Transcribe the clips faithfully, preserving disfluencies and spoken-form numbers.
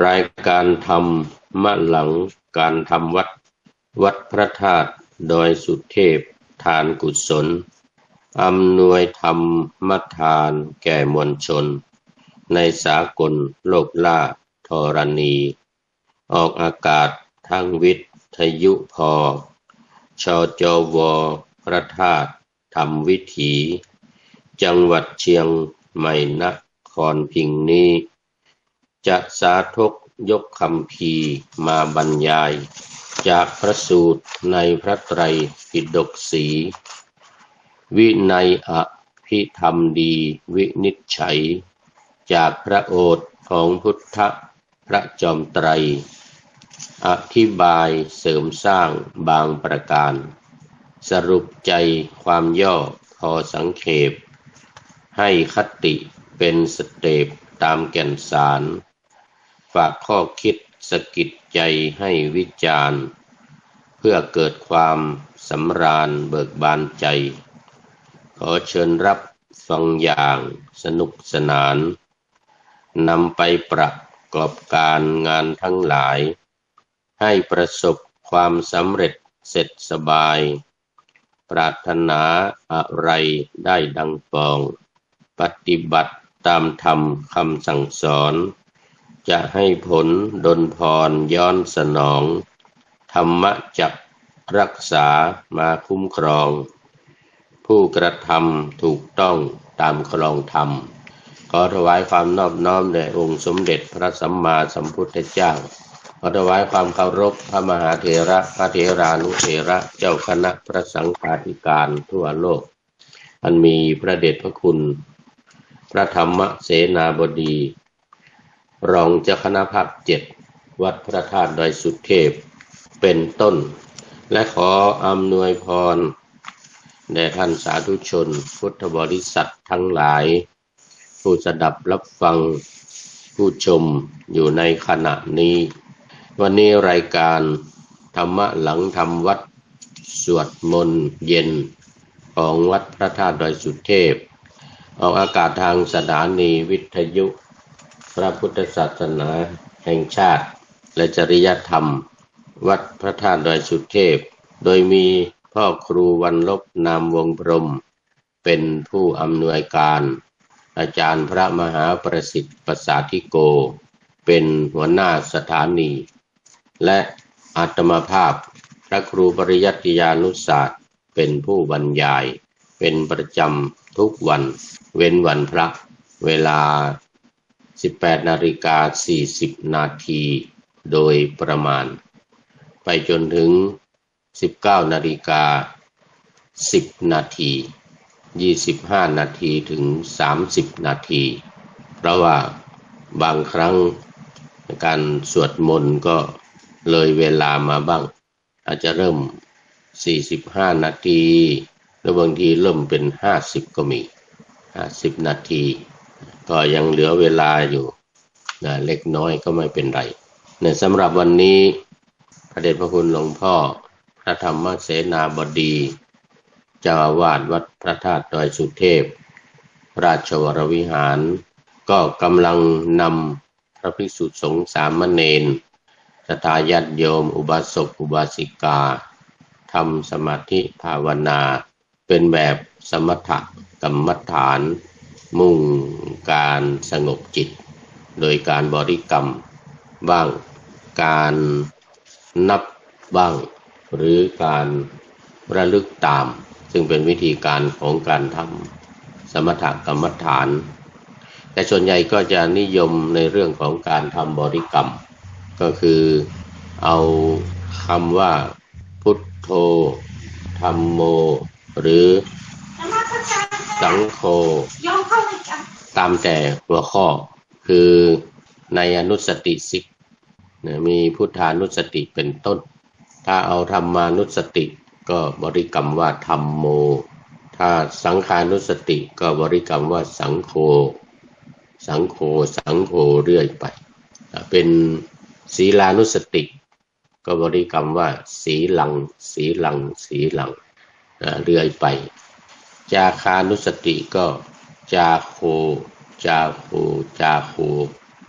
รายการธรรมะหลังการทำวัดวัดพระธาตุโดยสุเทพทานกุศลอำนวยธรรมทานแก่มวลชนในสากลโลกล่าธรณีออกอากาศทางวิทยุพชจวพระธาตุธรรมวิถีจังหวัดเชียงใหม่นครพิงค์นี้จะสาธกยกคำพีร์มาบรรยายจากพระสูตรในพระไตรปิฎกสีวินัยอภิธรรมดีวินิจฉัยจากพระโอษฐ์ของพุทธพระจอมไตรอธิบายเสริมสร้างบางประการสรุปใจความย่อพอสังเขปให้คติเป็นสเต็ปตามแก่นสารฝากข้อคิดสะกิดใจให้วิจารณ์เพื่อเกิดความสำราญเบิกบานใจขอเชิญรับฟังอย่างสนุกสนานนำไปประกอบการงานทั้งหลายให้ประสบความสำเร็จเสร็จสบายปรารถนาอะไรได้ดังปองปฏิบัติตามธรรมคำสั่งสอนจะให้ผลดลพรย้อนสนองธรรมะจักรักษามาคุ้มครองผู้กระทำถูกต้องตามครองธรรมขอถวายความนอบน้อมแด่องค์สมเด็จพระสัมมาสัมพุทธเจ้าขอถวายความเคารพพระมหาเถระพระเถรานุเถระเจ้าคณะพระสังฆาธิการทั่วโลกอันมีพระเดชพระคุณพระธรรมเสนาบดีรองเจ้าคณะภาคเจ็ดวัดพระธาตุดอยสุเทพเป็นต้นและขออำนวยพรแด่ท่านสาธุชนพุทธบริษัททั้งหลายผู้สดับรับฟังผู้ชมอยู่ในขณะนี้วันนี้รายการธรรมะหลังธรรมวัดสวดมนต์เย็นของวัดพระธาตุดอยสุเทพออกอากาศทางสถานีวิทยุพระพุทธศาสนาแห่งชาติและจริยธรรมวัดพระธาตุดอยสุเทพโดยมีพ่อครูวรรณลบนามวงพรหมเป็นผู้อำนวยการอาจารย์พระมหาประสิทธิ์ประสาธิโกเป็นหัวหน้าสถานีและอาตมาภาพพระครูปริยัติยานุศาสตร์เป็นผู้บรรยายเป็นประจำทุกวันเว้นวันพระเวลา สิบแปดนาฬิกาสี่สิบนาทีโดยประมาณไปจนถึง สิบเก้านาฬิกาสิบนาทียี่สิบห้านาทีถึงสามสิบนาทีเพราะว่าบางครั้งการสวดมนต์ก็เลยเวลามาบ้างอาจจะเริ่มสี่สิบห้านาทีแล้วบางทีเริ่มเป็นห้าสิบก็มีห้าสิบนาทีก็ยังเหลือเวลาอยู่นะเล็กน้อยก็ไม่เป็นไรเนี่ยสำหรับวันนี้พระเดชพระคุณหลวงพ่อพระธรรมเสนาบดีเจ้าอาวาสวัดพระธาตุดอยสุเทพราชวรวิหารก็กำลังนำพระภิกษุสงฆ์สามเณรศรัทธาญาติโยมอุบาสกอุบาสิกาทำสมาธิภาวนาเป็นแบบสมถกรรมฐานมุ่งการสงบจิตโดยการบริกรรมบ้างการนับบ้างหรือการระลึกตามซึ่งเป็นวิธีการของการทำสมถกรรมฐานแต่ส่วนใหญ่ก็จะนิยมในเรื่องของการทำบริกรรมก็คือเอาคำว่าพุทโธธัมโมหรือสังโฆตามแต่หัวข้อคือในอนุสติสิกมีพุทธานุสติเป็นต้นถ้าเอาธรรมานุสติก็บริกรรมว่าธัมโมถ้าสังฆานุสติก็บริกรรมว่าสังโฆสังโฆสังโฆเรื่อยไปเป็นศีลานุสติก็บริกรรมว่าสีลังสีลังสีลังเรื่อยไปจาคานุสติก็จาโคจาโคจาโค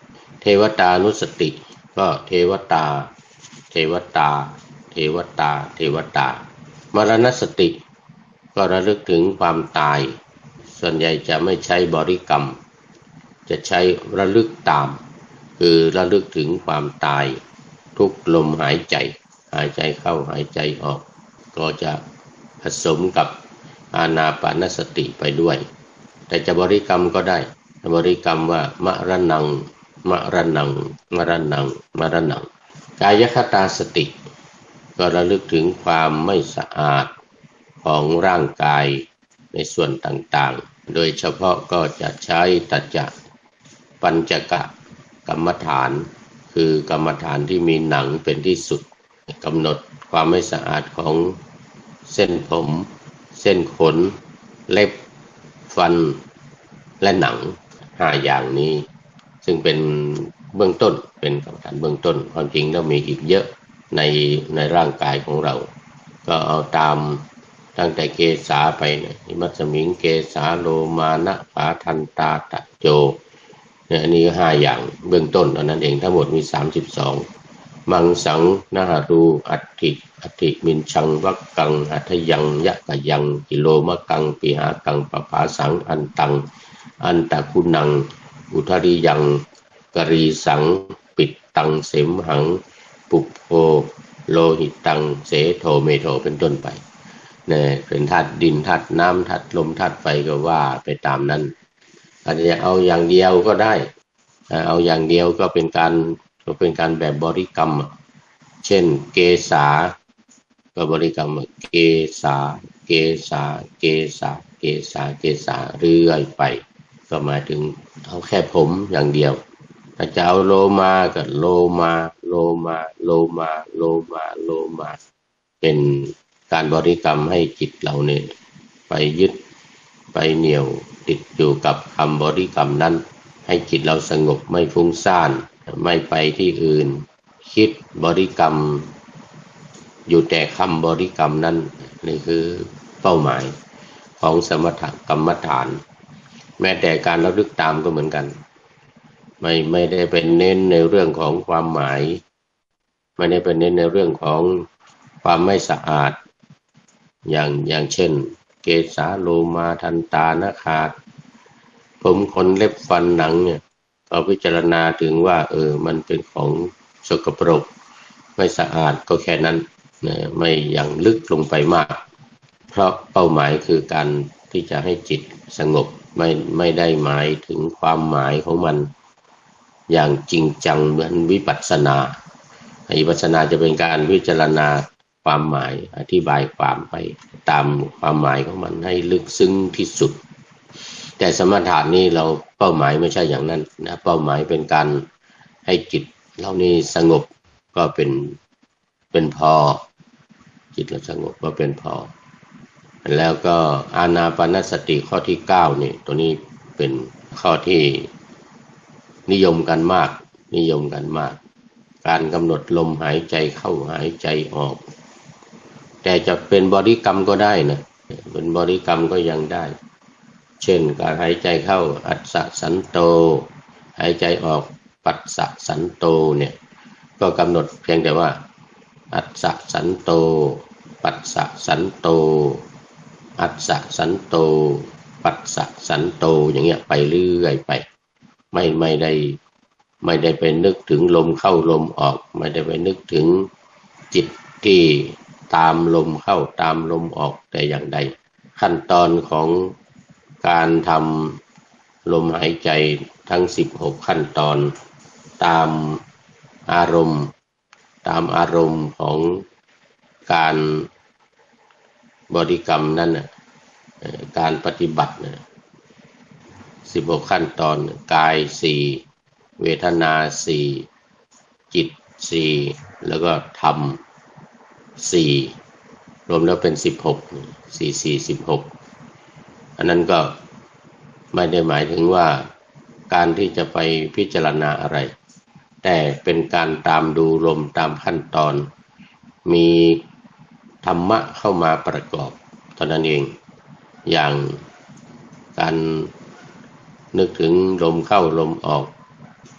เทวตานุสติก็เทวตาเทวตาเทวตาเทวตามรณสติก็ระลึกถึงความตายส่วนใหญ่จะไม่ใช้บริกรรมจะใช้ระลึกตามคือระลึกถึงความตายทุกลมหายใจหายใจเข้าหายใจออกก็จะผสมกับอานาปานสติไปด้วยแต่จะบริกรรมก็ได้บริกรรมว่ามรณังมรณังมรณังมรณังกายคตาสติก็ระลึกถึงความไม่สะอาดของร่างกายในส่วนต่างๆโดยเฉพาะก็จะใช้ตัจจะปัญจกะกรรมฐานคือกรรมฐานที่มีหนังเป็นที่สุดกำหนดความไม่สะอาดของเส้นผมเส้นขนเล็บฟันและหนังห้าอย่างนี้ซึ่งเป็นเบื้องต้นเป็นกรรมฐานเบื้องต้นความจริงแล้วมีอีกเยอะในในร่างกายของเราก็เอาตามตั้งแต่เกสาไปเนี่ยมัสมิงเกสาโลมานะปาทันตาตะโจเนี่ยอันนี้ห้าอย่างเบื้องต้นอันนั้นเองทั้งหมดมีสามสิบสองมังสังนาหารูอัตถิอัตถิมินชังวักกังหัตถยังยะกะยังกิโลมะกังปิหากังปภาสังอันตังอันตะคุนังอุทริยังกรีสังปิดตังเสมหังปุพโพโลหิตังเสโทเมโทเป็นต้นไปเนี่ยเป็นธาตุดินธาตุน้ำธาตุลมธาตุไฟก็ว่าไปตามนั้นอาจจะเอาอย่างเดียวก็ได้เอาอย่างเดียวก็เป็นการก็เป็นการแบบบริกรรมเช่นเกสาก็บริกรรมเกสาเกสาเกสาเกสาเกสาเรื่อยไปก็หมายถึงเอาแค่ผมอย่างเดียวถ้าจะเอาโลมาก็โลมาโลมาโลมาโลมาโลมาเป็นการบริกรรมให้จิตเราเนี่ยไปยึดไปเหนี่ยวติดอยู่กับคำบริกรรมนั้นให้จิตเราสงบไม่ฟุ้งซ่านไม่ไปที่อื่นคิดบริกรรมอยู่แต่คำบริกรรมนั้นนี่คือเป้าหมายของสมถกรรมฐานแม้แต่การระลึกตามก็เหมือนกันไม่ไม่ได้เป็นเน้นในเรื่องของความหมายไม่ได้เป็นเน้นในเรื่องของความไม่สะอาดอย่างอย่างเช่นเกสาโลมาทันตานาขาผมขนเล็บฟันหนังเนี่ยเราพิจารณาถึงว่าเออมันเป็นของสกปรกไม่สะอาดก็แค่นั้นนะไม่อย่างลึกลงไปมากเพราะเป้าหมายคือการที่จะให้จิตสงบไม่ไม่ได้หมายถึงความหมายของมันอย่างจริงจังเหมือนวิปัสสนาวิปัสสนาจะเป็นการพิจารณาความหมายอธิบายความไปตามความหมายของมันให้ลึกซึ้งที่สุดแต่สมถะนี่เราเป้าหมายไม่ใช่อย่างนั้นนะเป้าหมายเป็นการให้จิตเรานี่สงบก็เป็นเป็นพอจิตเราสงบก็เป็นพอแล้วก็อานาปานสติข้อที่เก้านี่ตัวนี้เป็นข้อที่นิยมกันมากนิยมกันมากการกำหนดลมหายใจเข้าหายใจออกแต่จะเป็นบริกรรมก็ได้นะเป็นบริกรรมก็ยังได้เช่นการหายใจเข้าอัสสะสันโตหายใจออกปัสสะสันโตเนี่ยก็กำหนดเพียงแต่ว่าอัสสะสันโตปัสสะสันโตอัสสะสันโตปัสสะสันโตอย่างเงี้ยไปเรื่อยไปไม่ไม่ได้ไม่ได้ไปนึกถึงลมเข้าลมออกไม่ได้ไปนึกถึงจิตที่ตามลมเข้าตามลมออกแต่อย่างใดขั้นตอนของการทำลมหายใจทั้งสิบหกขั้นตอนตามอารมณ์ตามอารมณ์ของการบริกรรมนั้นน่ะการปฏิบัติน่ะสิบหกขั้นตอนกายสี่เวทนาสี่จิตสี่แล้วก็ธรรมสี่รวมแล้วเป็นสิบหกสี่สี่สิบหกอันนั้นก็ไม่ได้หมายถึงว่าการที่จะไปพิจารณาอะไรแต่เป็นการตามดูลมตามขั้นตอนมีธรรมะเข้ามาประกอบเท่านั้นเองอย่างการนึกถึงลมเข้าลมออก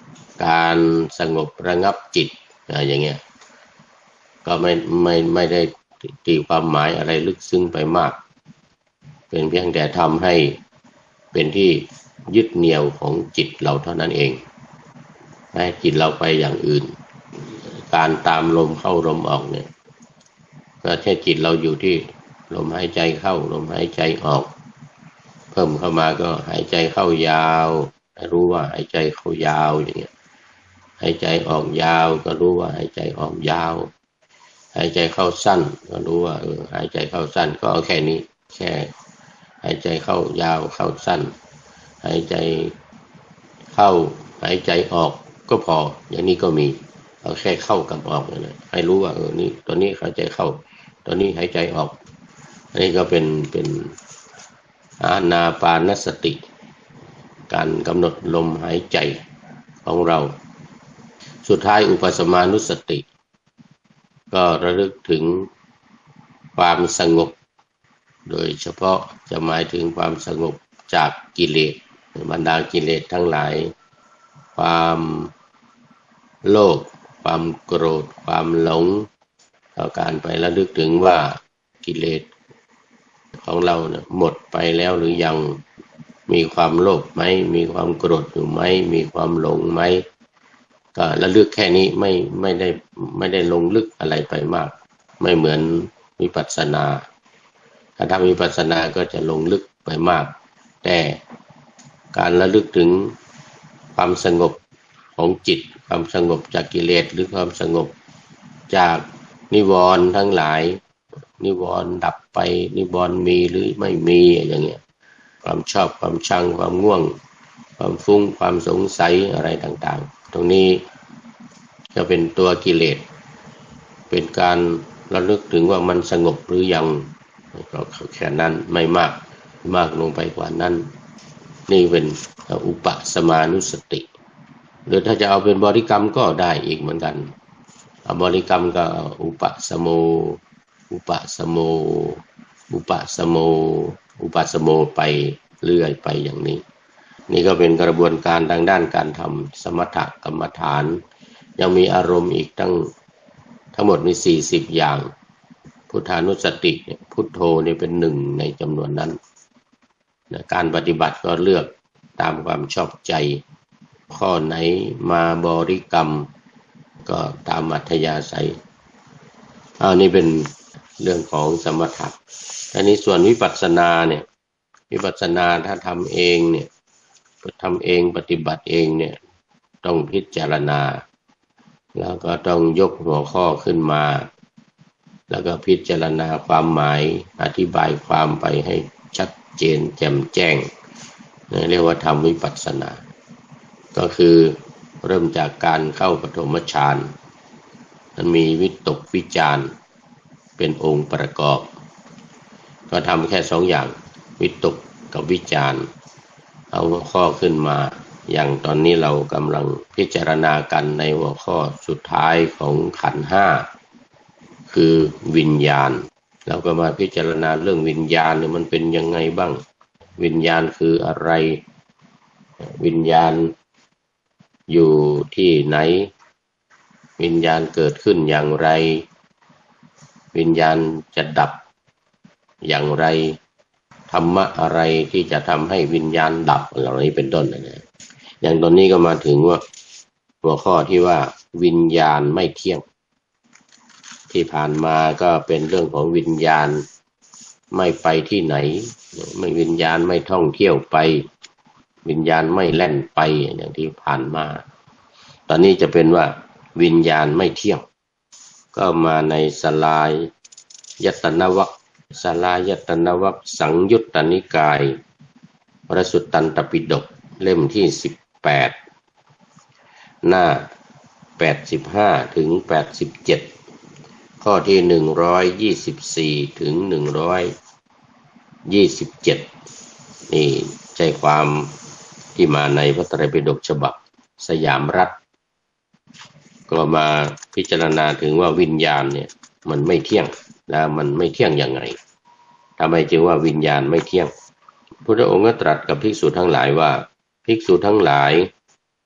การสงบระงับจิตอย่างเงี้ยก็ไม่ไม่ไม่ได้ตีความหมายอะไรลึกซึ้งไปมากเป็นเพียงแต่ทำให้เป็นที่ยึดเหนี่ยวของจิตเราเท่านั้นเองให้จิตเราไปอย่างอื่นการตามลมเข้าลมออกเนี่ยก็แค่จิตเราอยู่ที่ลมหายใจเข้าลมหายใจออกเพิ่มเข้ามาก็หายใจเข้ายาวรู้ว่าหายใจเข้ายาวอย่างเงี้ยหายใจออกยาวก็รู้ว่าหายใจออกยาวหายใจเข้าสั้นก็รู้ว่าเออหายใจเข้าสั้นก็เอาแค่นี้แค่หายใจเข้ายาวเข้าสั้นหายใจเข้าหายใจออกก็พออย่างนี้ก็มีเอาแค่เข้ากับออกเลยให้รู้ว่าเออนี่ตัวนี้หายใจเข้าตัวนี้หายใจออกอันนี้ก็เป็นเป็นอานาปานสติการกำหนดลมหายใจของเราสุดท้ายอุปสมานุสติก็ระลึกถึงความสงบโดยเฉพาะจะหมายถึงความสงบจากกิเลสบรรดากิเลสทั้งหลายความโลภความโกรธความหลงเอาการไประลึกถึงว่ากิเลสของเราเนี่ยหมดไปแล้วหรือยังมีความโลภไหมมีความโกรธอยู่ไหมมีความหลงไหมก็ระลึกแค่นี้ไม่ไม่ได้ไม่ได้ลงลึกอะไรไปมากไม่เหมือนวิปัสสนาถ้าทำวิปัสสนาก็จะลงลึกไปมากแต่การระลึกถึงความสงบของจิตความสงบจากกิเลสหรือความสงบจากนิวรณ์ทั้งหลายนิวรณ์ดับไปนิวรณ์มีหรือไม่มีอย่างเงี้ยความชอบความชังความง่วงความฟุ้งความสงสัยอะไรต่างๆตรงนี้จะเป็นตัวกิเลสเป็นการระลึกถึงว่ามันสงบหรือยังก็แค่นั้นไม่มากมากลงไปกว่านั้นนี่เป็นอุปสมานุสติหรือถ้าจะเอาเป็นบริกรรมก็ได้อีกเหมือนกันเอาบริกรรมก็อุปสโมอุปสโมอุปสโมอุปสโมไปเรื่อยไปอย่างนี้นี่ก็เป็นกระบวนการทางด้านการทำสมถกรรมฐานยังมีอารมณ์อีกตั้งทั้งหมดมีสี่สิบอย่างพุทธานุสติพุทโธนี่เป็นหนึ่งในจำนวนนั้นการปฏิบัติก็เลือกตามความชอบใจข้อไหนมาบริกรรมก็ตามอัธยาศัยอันนี้เป็นเรื่องของสมถะอันนี้ส่วนวิปัสสนาเนี่ยวิปัสสนาถ้าทำเองเนี่ยทำเองปฏิบัติเองเนี่ยต้องพิจารณาแล้วก็ต้องยกหัวข้อขึ้นมาแล้วก็พิจารณาความหมายอธิบายความไปให้ชัดเจนแจ่มแจ้งเรียกว่าทำวิปัสสนาก็คือเริ่มจากการเข้าปฐมฌานมันมีวิตกวิจารเป็นองค์ประกอบก็ทำแค่สองอย่างวิตกกับวิจารเอาหัวข้อขึ้นมาอย่างตอนนี้เรากำลังพิจารณากันในหัวข้อสุดท้ายของขันธ์ห้าคือวิญญาณเราก็มาพิจารณาเรื่องวิญญาณเนี่ยมันเป็นยังไงบ้างวิญญาณคืออะไรวิญญาณอยู่ที่ไหนวิญญาณเกิดขึ้นอย่างไรวิญญาณจะดับอย่างไรธรรมะอะไรที่จะทำให้วิญญาณดับเหล่านี้เป็นต้นนะอย่างตอนนี้ก็มาถึงว่าหัวข้อที่ว่าวิญญาณไม่เที่ยงที่ผ่านมาก็เป็นเรื่องของวิญญาณไม่ไปที่ไหนไม่วิญญาณไม่ท่องเที่ยวไปวิญญาณไม่แล่นไปอย่างที่ผ่านมาตอนนี้จะเป็นว่าวิญญาณไม่เที่ยงก็มาในสลายยตนวรรคสลายตนวรรคสังยุตตนิกายพระสุตตันตปิฎกเล่มที่สิบแปดหน้าแปดสิบห้าถึงแปดสิบเจ็ดข้อที่หนึ่งร้อยยี่สิบสี่ถึงหนึ่งร้อยยี่สิบเจ็ดนี่ใจความที่มาในพระไตรปิฎกฉบับสยามรัฐก็มาพิจารณาถึงว่าวิญญาณเนี่ยมันไม่เที่ยงแล้วมันไม่เที่ยงยังไงทำไมจึงว่าวิญญาณไม่เที่ยงพระองค์ก็ตรัสกับภิกษุทั้งหลายว่าภิกษุทั้งหลาย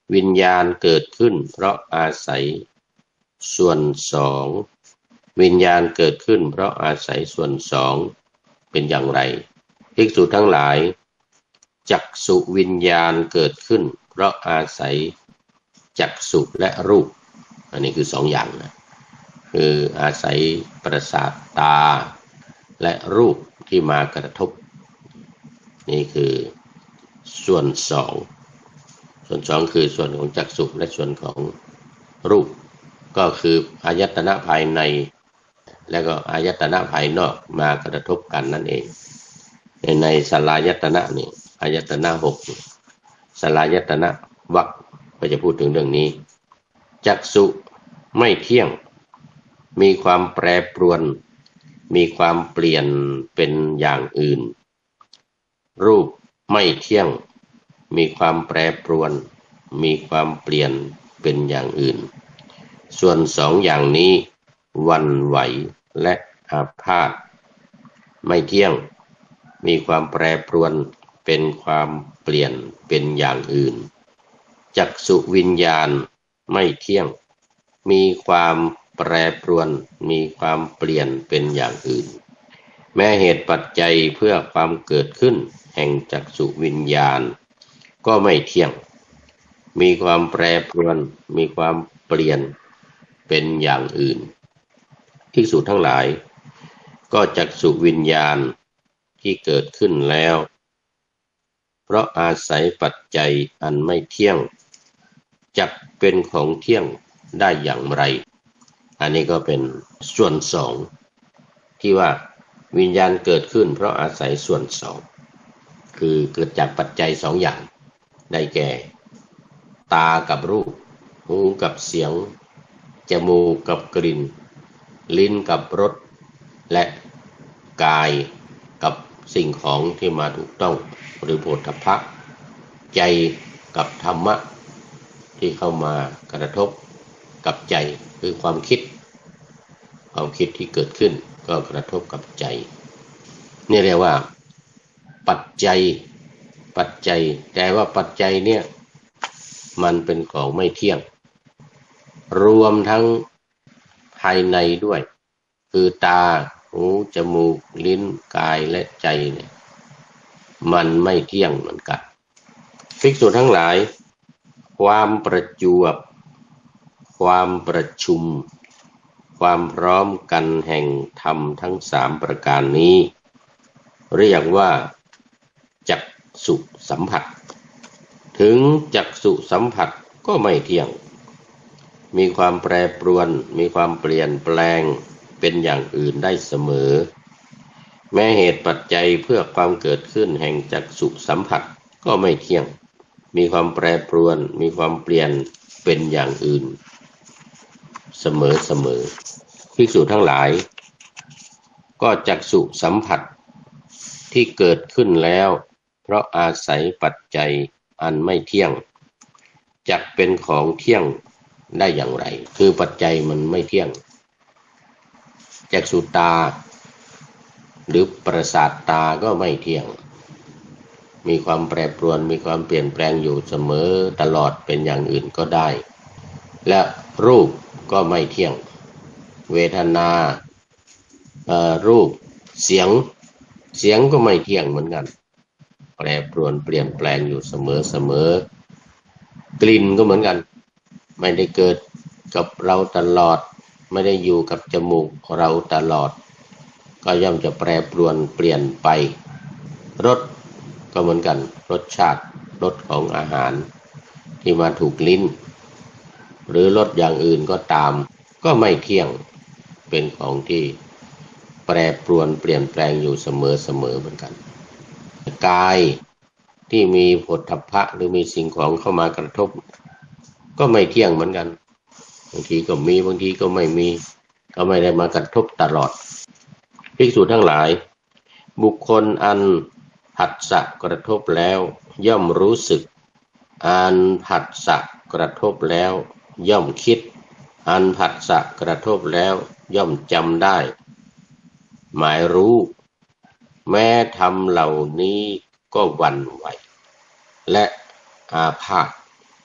วิญญาณเกิดขึ้นเพราะอาศัยส่วนสองวิญญาณเกิดขึ้นเพราะอาศัยส่วนสองเป็นอย่างไรภิกษุทั้งหลายจักษุวิญญาณเกิดขึ้นเพราะอาศัยจักษุและรูปอันนี้คือสองอย่างนะคืออาศัยประสาทตาและรูปที่มากระทบนี่คือส่วนสองส่วนสองคือส่วนของจักษุและส่วนของรูปก็คืออายตนะภายในและก็อายตนะภายนอกมากระทบกันนั่นเองในในสลายตนะนี่อายตนะหกสลายตนะวรรคก็จะพูดถึงเรื่องนี้จักษุไม่เที่ยงมีความแปรปรวนมีความเปลี่ยนเป็นอย่างอื่นรูปไม่เที่ยงมีความแปรปรวนมีความเปลี่ยนเป็นอย่างอื่นส่วนสองอย่างนี้หวั่นไหวและอาพาธไม่เที่ยงมีความแปรปรวนเป็นความเปลี่ยนเป็นอย่างอื่นจักษุวิญญาณไม่เที่ยงมีความแปรปรวนมีความเปลี่ยนเป็นอย่างอื่นแม้เหตุปัจจัยเพื่อความเกิดขึ้นแห่งจักษุวิญญาณก็ไม่เที่ยงมีความแปรปรวนมีความเปลี่ยนเป็นอย่างอื่นภิกษุทั้งหลายก็จักษุวิญญาณที่เกิดขึ้นแล้วเพราะอาศัยปัจจัยอันไม่เที่ยงจักเป็นของเที่ยงได้อย่างไรอันนี้ก็เป็นส่วนสองที่ว่าวิญญาณเกิดขึ้นเพราะอาศัยส่วนสองคือเกิดจากปัจจัยสองอย่างได้แก่ตากับรูปหูกับเสียงจมูกกับกลิ่นลิ้นกับรสและกายกับสิ่งของที่มาถูกต้องหรือโผฏฐัพพะใจกับธรรมะที่เข้ามากระทบกับใจคือความคิดความคิดที่เกิดขึ้นก็กระทบกับใจนี่เรียกว่าปัจจัยปัจจัยแต่ว่าปัจจัยเนี่ยมันเป็นของไม่เที่ยงรวมทั้งภายในด้วยคือตาหูจมูกลิ้นกายและใจเนี่ยมันไม่เที่ยงเหมือนกันภิกษุทั้งหลายความประจวบความประชุมความพร้อมกันแห่งธรรมทั้งสามประการนี้เรียกว่าจักษุสัมผัสถึงจักษุสัมผัสก็ไม่เที่ยงมีความแปรปรวนมีความเปลี่ยนแปลงเป็นอย่างอื่นได้เสมอแม้เหตุปัจจัยเพื่อความเกิดขึ้นแห่งจักษุสัมผัสก็ไม่เที่ยงมีความแปรปรวนมีความเปลี่ยนเป็นอย่างอื่นเสมอเสมอภิกษุทั้งหลายก็จักษุสัมผัสที่เกิดขึ้นแล้วเพราะอาศัยปัจจัยอันไม่เที่ยงจักเป็นของเที่ยงได้อย่างไรคือปัจจัยมันไม่เที่ยงจักษุตาหรือประสาทตาก็ไม่เที่ยงมีความแปรปรวนมีความเปลี่ยนแปลงอยู่เสมอตลอดเป็นอย่างอื่นก็ได้และรูปก็ไม่เที่ยงเวทนาเอ่อรูปเสียงเสียงก็ไม่เที่ยงเหมือนกันแปรปรวนเปลี่ยนแปลงอยู่เสมอเสมอกลิ่นก็เหมือนกันไม่ได้เกิดกับเราตลอดไม่ได้อยู่กับจมูกเราตลอดก็ย่อมจะแปรปรวนเปลี่ยนไปรสก็เหมือนกันรสชาติรสของอาหารที่มาถูกลิ้นหรือรสอย่างอื่นก็ตามก็ไม่เที่ยงเป็นของที่แปรปรวนเปลี่ยนแปลงอยู่เสมอเสมอเหมือนกันกายที่มีโผฏฐัพพะหรือมีสิ่งของเข้ามากระทบก็ไม่เที่ยงเหมือนกันบางทีก็มีบางทีก็ไม่มีก็ไม่ได้มากระทบตลอดภิกษุทั้งหลายบุคคลอันผัสสะกระทบแล้วย่อมรู้สึกอันผัสสะกระทบแล้วย่อมคิดอันผัสสะกระทบแล้วย่อมจำได้หมายรู้แม้ธรรมเหล่านี้ก็หวั่นไหวและอาพาธ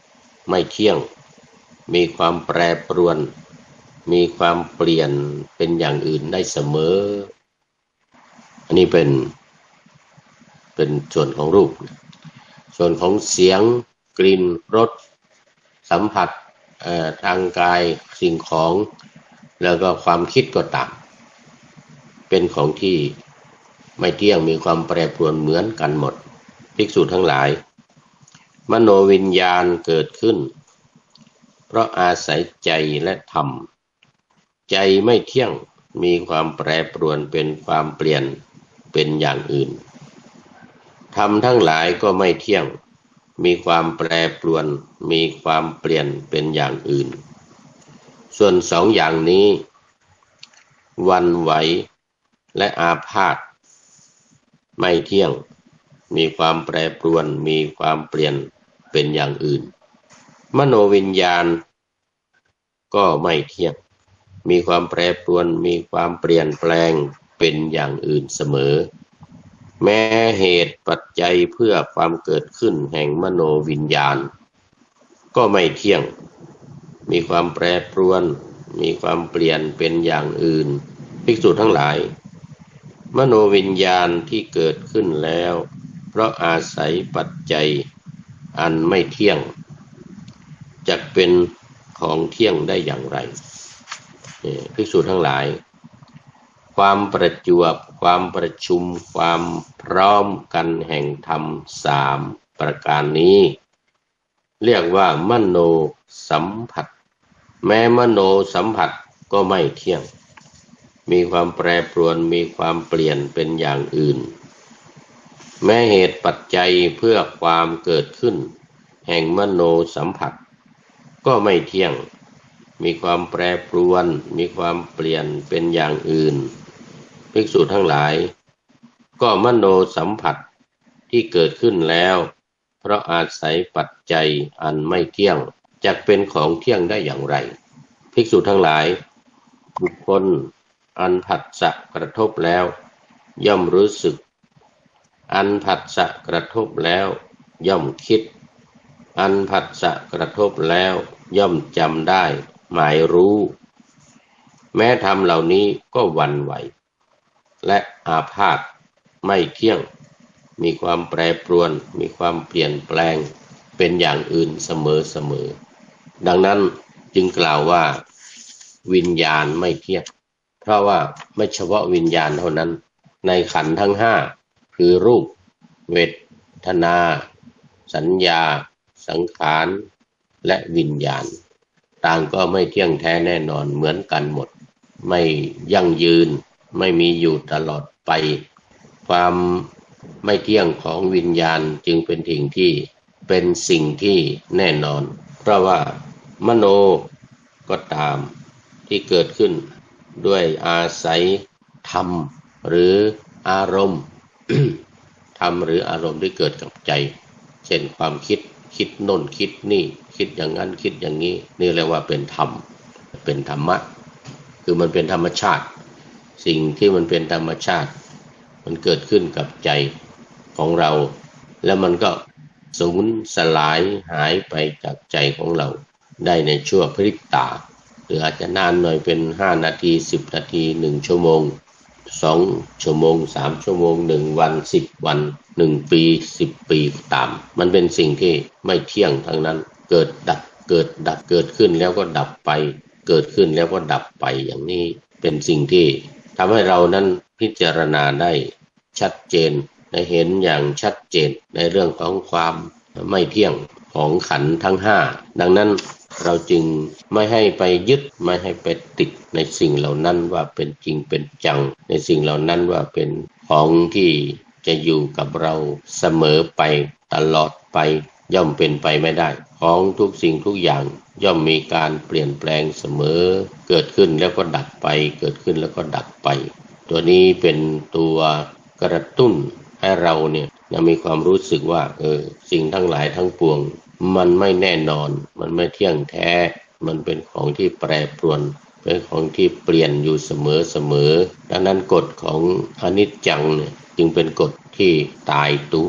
ไม่เที่ยงมีความแปรปรวนมีความเปลี่ยนเป็นอย่างอื่นได้เสมออันนี้เป็นเป็นส่วนของรูปส่วนของเสียงกลิ่นรสสัมผัสทางกายสิ่งของแล้วก็ความคิดก็ตามเป็นของที่ไม่เที่ยงมีความแปรปรวนเหมือนกันหมดภิกษุทั้งหลายมโนวิญญาณเกิดขึ้นเพราะอาศัยใจและธรรมใจไม่เที่ยงมีความแปรปรวนเป็นความเปลี่ยนเป็นอย่างอื่นธรรมทั้งหลายก็ไม่เที่ยงมีความแปรปรวนมีความเปลี่ยนเป็นอย่างอื่นส่วนสองอย่างนี้หวั่นไหวและอาพาธไม่เที่ยงมีความแปรปรวนมีความเปลี่ยนเป็นอย่างอื่นมโนวิญญาณก็ไม่เที่ยงมีความแปรปรวนมีความเปลี่ยนแปลงเป็นอย่างอื่นเสมอแม้เหตุปัจจัยเพื่อความเกิดขึ้นแห่งมโนวิญญาณก็ไม่เที่ยงมีความแปรปรวนมีความเปลี่ยนเป็นอย่างอื่นภิกษุทั้งหลายมโนวิญญาณที่เกิดขึ้นแล้วเพราะอาศัยปัจจัยอันไม่เที่ยงจักเป็นของเที่ยงได้อย่างไรภิกษุทั้งหลายความประจวบความประชุมความพร้อมกันแห่งธรรมสามประการนี้เรียกว่ามโนสัมผัสแม้มโนสัมผัสก็ไม่เที่ยงมีความแปรปรวนมีความเปลี่ยนเป็นอย่างอื่นแม้เหตุปัจจัยเพื่อความเกิดขึ้นแห่งมโนสัมผัสก็ไม่เที่ยงมีความแปรปรวนมีความเปลี่ยนเป็นอย่างอื่นภิกษุทั้งหลายก็มโนสัมผัสที่เกิดขึ้นแล้วเพราะอาศัยปัจจัยอันไม่เที่ยงจักเป็นของเที่ยงได้อย่างไรภิกษุทั้งหลายบุคคลอันผัสสะกระทบแล้วย่อมรู้สึกอันผัสสะกระทบแล้วย่อมคิดอันผัสสะกระทบแล้วย่อมจำได้หมายรู้แม้ธรรมเหล่านี้ก็หวั่นไหวและอาพาธไม่เที่ยงมีความแปรปรวนมีความเปลี่ยนแปลงเป็นอย่างอื่นเสมอๆดังนั้นจึงกล่าวว่าวิญญาณไม่เที่ยงเพราะว่าไม่เฉพาะวิญญาณเท่านั้นในขันธ์ทั้งห้าคือรูปเวทนาสัญญาสังขารและวิญญาณต่างก็ไม่เที่ยงแท้แน่นอนเหมือนกันหมดไม่ยั่งยืนไม่มีอยู่ตลอดไปความไม่เที่ยงของวิญญาณจึงเป็นสิ่งที่เป็นสิ่งที่แน่นอนเพราะว่ามโนก็ตามที่เกิดขึ้นด้วยอาศัยธรรมหรืออารมณ์ ธรรมหรืออารมณ์ที่เกิดกับใจเช่นความคิดคิดโน่นคิดนี่คิดอย่างนั้นคิดอย่างนี้นี่เรียกว่าเป็นธรรมเป็นธรรมะคือมันเป็นธรรมชาติสิ่งที่มันเป็นธรรมชาติมันเกิดขึ้นกับใจของเราแล้วมันก็สูญสลายหายไปจากใจของเราได้ในชั่วพริบตาหรืออาจจะนานหน่อยเป็นห้านาทีสิบนาทีหนึ่งชั่วโมงสองชั่วโมงสามชั่วโมงหนึ่งวันสิบวันหนึ่งปีสิบปีตามมันเป็นสิ่งที่ไม่เที่ยงทั้งนั้นเกิดดับเกิดดับเกิดขึ้นแล้วก็ดับไปเกิดขึ้นแล้วก็ดับไปอย่างนี้เป็นสิ่งที่ทำให้เรานั้นพิจารณาได้ชัดเจนได้เห็นอย่างชัดเจนในเรื่องของความไม่เที่ยงของขันธ์ทั้งห้าดังนั้นเราจึงไม่ให้ไปยึดไม่ให้ไปติดในสิ่งเหล่านั้นว่าเป็นจริงเป็นจังในสิ่งเหล่านั้นว่าเป็นของที่จะอยู่กับเราเสมอไปตลอดไปย่อมเป็นไปไม่ได้ของทุกสิ่งทุกอย่างย่อมมีการเปลี่ยนแปลงเสมอเกิดขึ้นแล้วก็ดับไปเกิดขึ้นแล้วก็ดับไปตัวนี้เป็นตัวกระตุ้นให้เราเนี่ยมีความรู้สึกว่าเออสิ่งทั้งหลายทั้งปวงมันไม่แน่นอนมันไม่เที่ยงแท้มันเป็นของที่แปรปรวนเป็นของที่เปลี่ยนอยู่เสมอเสมอดังนั้นกฎของอนิจจังเนี่ยจึงเป็นกฎที่ตายตัวค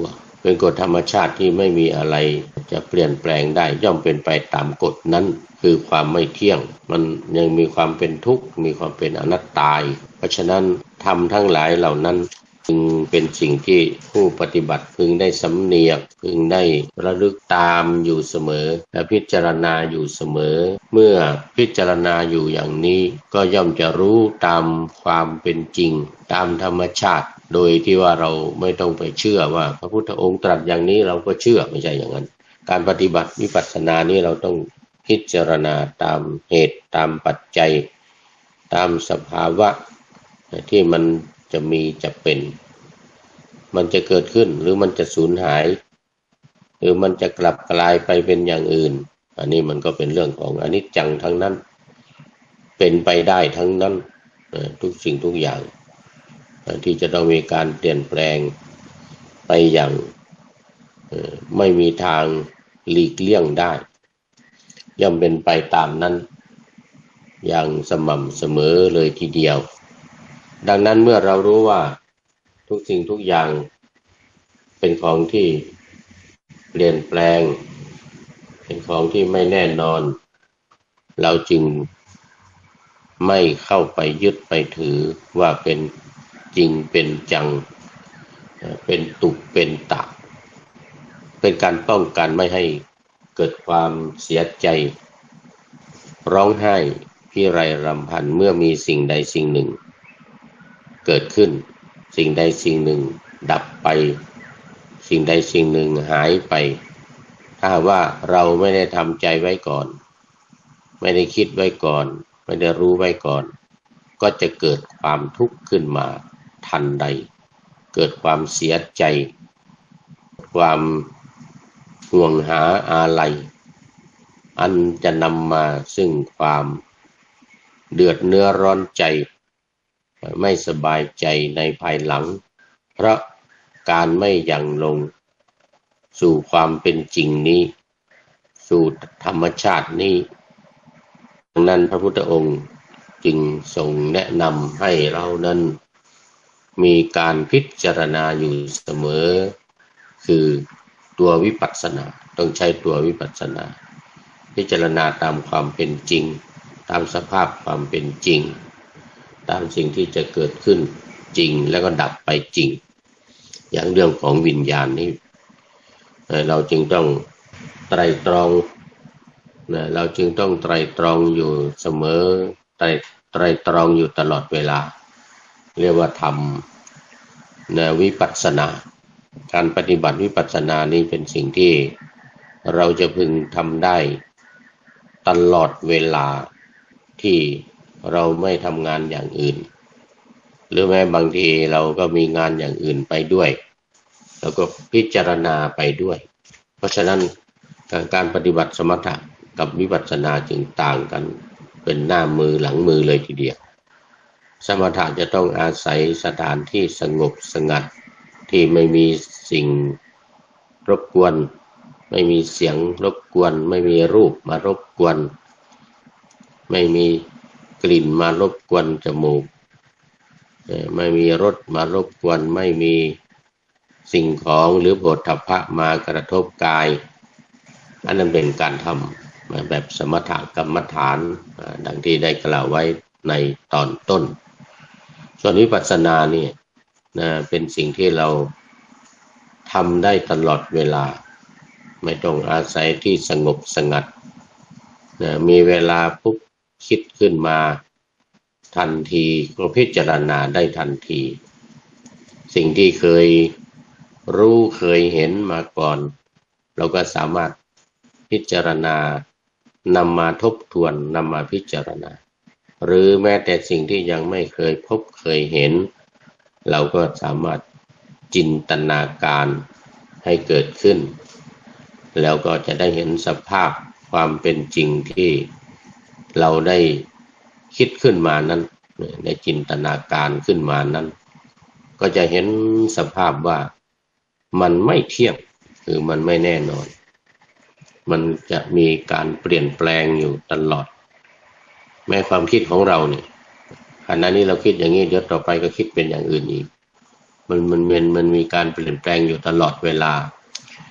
เป็นกฎธรรมชาติที่ไม่มีอะไรจะเปลี่ยนแปลงได้ย่อมเป็นไปตามกฎนั้นคือความไม่เที่ยงมันยังมีความเป็นทุกข์มีความเป็นอนัตตาเพราะฉะนั้นธรรมทั้งหลายเหล่านั้นจึงเป็นสิ่งที่ผู้ปฏิบัติพึงได้สำเนียกพึงได้ระลึกตามอยู่เสมอและพิจารณาอยู่เสมอเมื่อพิจารณาอยู่อย่างนี้ก็ย่อมจะรู้ตามความเป็นจริงตามธรรมชาติโดยที่ว่าเราไม่ต้องไปเชื่อว่าพระพุทธองค์ตรัสอย่างนี้เราก็เชื่อไม่ใช่อย่างนั้นการปฏิบัติวิปัสสนานี้เราต้องพิจารณาตามเหตุตามปัจจัยตามสภาวะที่มันจะมีจะเป็นมันจะเกิดขึ้นหรือมันจะสูญหายหรือมันจะกลับกลายไปเป็นอย่างอื่นอันนี้มันก็เป็นเรื่องของอนิจจังทั้งนั้นเป็นไปได้ทั้งนั้นทุกสิ่งทุกอย่างที่จะต้องมีการเปลี่ยนแปลงไปอย่างไม่มีทางหลีกเลี่ยงได้ย่อมเป็นไปตามนั้นอย่างสม่ำเสมอเลยทีเดียวดังนั้นเมื่อเรารู้ว่าทุกสิ่งทุกอย่างเป็นของที่เปลี่ยนแปลงเป็นของที่ไม่แน่นอนเราจึงไม่เข้าไปยึดไปถือว่าเป็นจริงเป็นจังเป็นตุเป็นตะเป็นการป้องกันไม่ให้เกิดความเสียใจร้องไห้พิไรรำพันเมื่อมีสิ่งใดสิ่งหนึ่งเกิดขึ้นสิ่งใดสิ่งหนึ่งดับไปสิ่งใดสิ่งหนึ่งหายไปถ้าว่าเราไม่ได้ทำใจไว้ก่อนไม่ได้คิดไว้ก่อนไม่ได้รู้ไว้ก่อนก็จะเกิดความทุกข์ขึ้นมาทันใดเกิดความเสียใจความห่วงหาอาลัยอันจะนำมาซึ่งความเดือดเนื้อร้อนใจไม่สบายใจในภายหลังเพราะการไม่ยังลงสู่ความเป็นจริงนี้สู่ธรรมชาตินี้ดังนั้นพระพุทธองค์จึงทรงแนะนำให้เรานั้นมีการพิจารณาอยู่เสมอคือตัววิปัสสนาต้องใช้ตัววิปัสสนาพิจารณาตามความเป็นจริงตามสภาพความเป็นจริงตามสิ่งที่จะเกิดขึ้นจริงแล้วก็ดับไปจริงอย่างเรื่องของวิญญาณนี้เราจึงต้องไตร่ตรองเราจึงต้องไตร่ตรองอยู่เสมอไตร่ไตร่ตรองอยู่ตลอดเวลาเรียกว่าทำวิปัสสนาการปฏิบัติวิปัสสนานี้เป็นสิ่งที่เราจะพึงทำได้ตลอดเวลาที่เราไม่ทำงานอย่างอื่นหรือแม้บางทีเราก็มีงานอย่างอื่นไปด้วยแล้วก็พิจารณาไปด้วยเพราะฉะนั้นการปฏิบัติสมถะกับวิปัสสนาจึงต่างกันเป็นหน้ามือหลังมือเลยทีเดียวสมถะจะต้องอาศัยสถานที่สงบสงัดที่ไม่มีสิ่งรบกวนไม่มีเสียงรบกวนไม่มีรูปมารบกวนไม่มีกลิ่นมารบกวนจมูกไม่มีรสมารบกวนไม่มีสิ่งของหรือโผฏฐัพพะมากระทบกายอันนั้นเป็นการทำแบบสมถกรรมฐานดังที่ได้กล่าวไว้ในตอนต้นส่วนวิปัสสนานี่นะเป็นสิ่งที่เราทำได้ตลอดเวลาไม่ต้องอาศัยที่สงบสงัดนะมีเวลาปุ๊บคิดขึ้นมาทันทีก็พิจารณาได้ทันทีสิ่งที่เคยรู้เคยเห็นมาก่อนเราก็สามารถพิจารณานำมาทบทวนนำมาพิจารณาหรือแม้แต่สิ่งที่ยังไม่เคยพบเคยเห็นเราก็สามารถจินตนาการให้เกิดขึ้นแล้วก็จะได้เห็นสภาพความเป็นจริงที่เราได้คิดขึ้นมานั้นได้จินตนาการขึ้นมานั้นก็จะเห็นสภาพว่ามันไม่เที่ยงคือมันไม่แน่นอนมันจะมีการเปลี่ยนแปลงอยู่ตลอดแม้ความคิดของเราเนี่ยขณะนี้เราคิดอย่างนี้เดี๋ยวต่อไปก็คิดเป็นอย่างอื่นอีกมันมันมันมันมีการเปลี่ยนแปลงอยู่ตลอดเวลา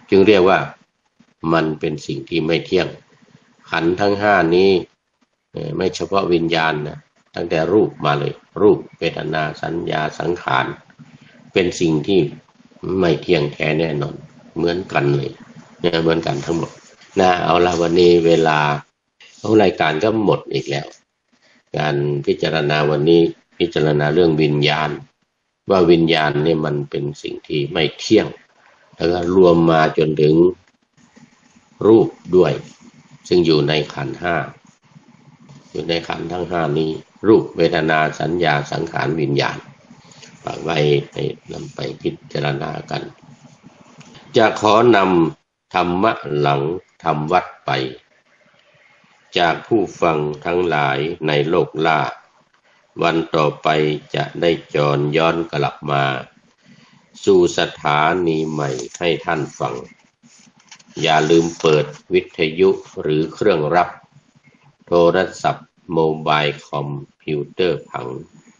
จึงเรียกว่ามันเป็นสิ่งที่ไม่เที่ยงขันธ์ทั้งห้านี้ไม่เฉพาะวิญญาณนะตั้งแต่รูปมาเลยรูปเวทนาสัญญาสังขารเป็นสิ่งที่ไม่เที่ยงแท้แน่นอนเหมือนกันเลยเนี่ยเหมือนกันทั้งหมดนะเอาละวันนี้เวลาของรายการก็หมดอีกแล้วการพิจารณาวันนี้พิจารณาเรื่องวิญญาณว่าวิญญาณเนี่ยมันเป็นสิ่งที่ไม่เที่ยงแล้วก็รวมมาจนถึงรูปด้วยซึ่งอยู่ในขันธ์ห้าอยู่ในขันธ์ทั้งห้านี้รูปเวทนาสัญญาสังขารวิญญาณฝากไว้ให้นำไปพิจารณากันจะขอนำธรรมะหลังทำวัดไปจากผู้ฟังทั้งหลายในโลกล่าวันต่อไปจะได้จรย้อนกลับมาสู่สถานีใหม่ให้ท่านฟังอย่าลืมเปิดวิทยุหรือเครื่องรับโทรศัพท์โมบายคอมพิวเตอร์ผัง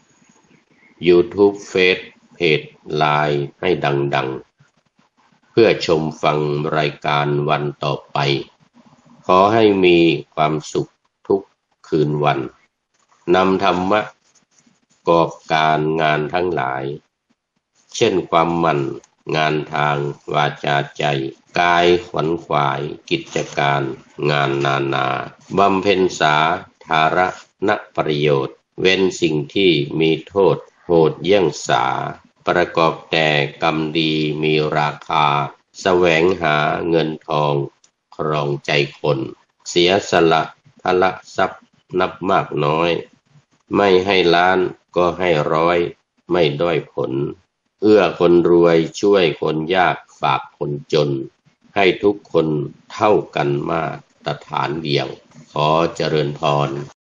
YouTube เฟซเพจไลน์ให้ดังๆเพื่อชมฟังรายการวันต่อไปขอให้มีความสุขทุกคืนวันนำธรรมะกอบการงานทั้งหลายเช่นความหมั่นงานทางวาจาใจกายขวนขวายกิจการงานนานาบำเพ็ญสาธารณประโยชน์เว้นสิ่งที่มีโทษโหดเยี่ยงสาประกอบแต่กรรมดีมีราคาแสวงหาเงินทองครองใจคนเสียสละพละทรัพย์นับมากน้อยไม่ให้ล้านก็ให้ร้อยไม่ด้อยผลเอื้อคนรวยช่วยคนยากฝากคนจนให้ทุกคนเท่ากันมาตรฐานเดียวขอเจริญพร